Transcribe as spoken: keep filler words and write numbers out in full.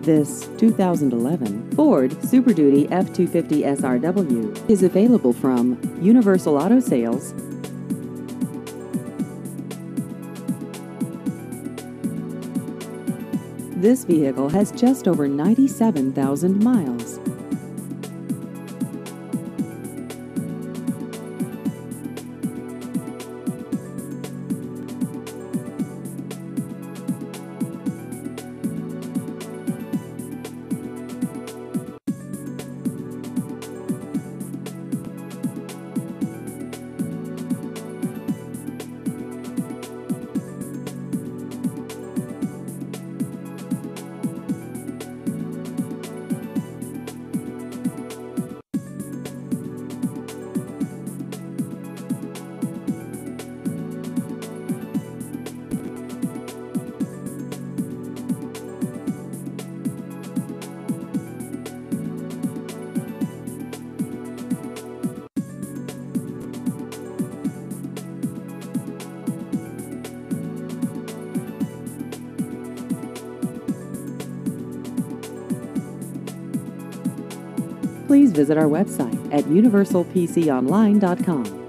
This two thousand eleven Ford Super Duty F two fifty S R W is available from Universal Auto Sales. This vehicle has just over ninety-seven thousand miles. Please visit our website at universal p c online dot com.